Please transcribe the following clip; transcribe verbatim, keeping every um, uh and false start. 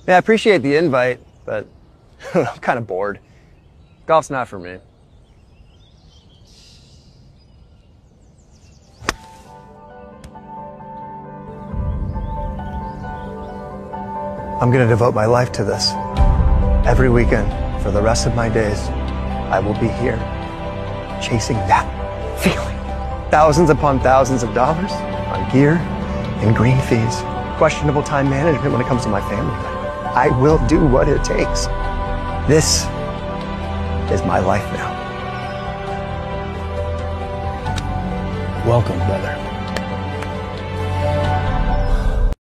Yeah, I appreciate the invite, but I'm kind of bored. Golf's not for me. I'm gonna devote my life to this. Every weekend, for the rest of my days, I will be here, chasing that feeling. Thousands upon thousands of dollars on gear and green fees. Questionable time management when it comes to my family. But I will do what it takes. This is my life now. Welcome, brother.